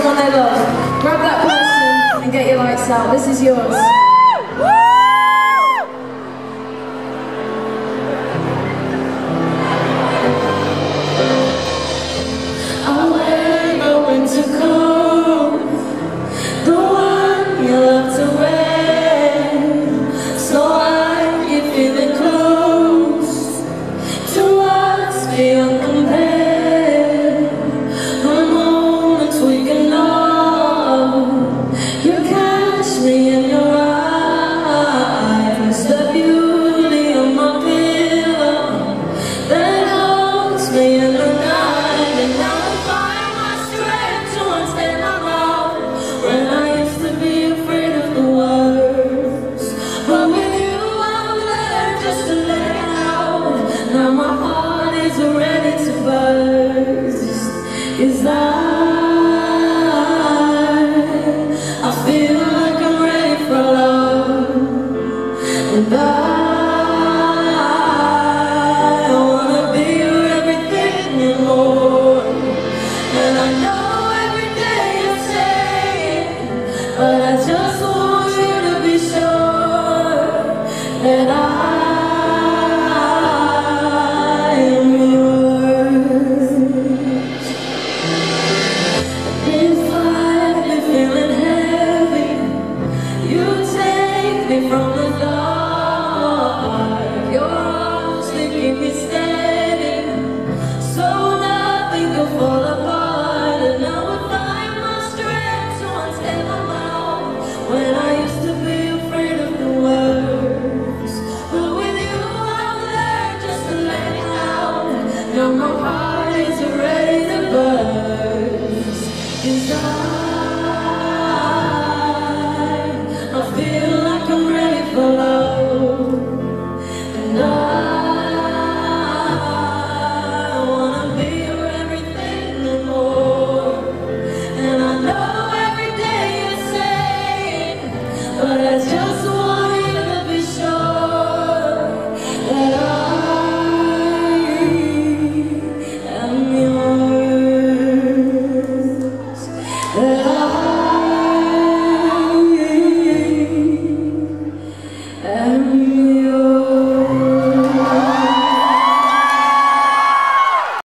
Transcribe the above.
someone they love. Grab that person and get your lights out. This is yours. I'll wear the winter coat, the one you love to wear, so I keep feeling close to what's beyond compare. The moments we can know, you catch me in your eyes, the beauty of my pillow that holds me in the night. And now I find my strength to unstand my mouth when I used to be afraid of the words. But with you I've learned just to let it out. Now my heart is ready to burst. Is I feel like I'm ready for love, and I wanna be your everything and more. And I know every day you're saying, but I just want you to be sure that I am yours. If I've been feeling heavy, you take me from the dark. Your arms, they keep me steady, so nothing can fall apart. And now I find my strength to unstand my mouth when I used to be afraid of the words. But with you I've learned just to let it out. Now my heart is ready to burst. 'Cause I feel like I'm ready for love, and I wanna be your everything and more. And I know every day you're saying, but I just want you to be sure that I am yours. That I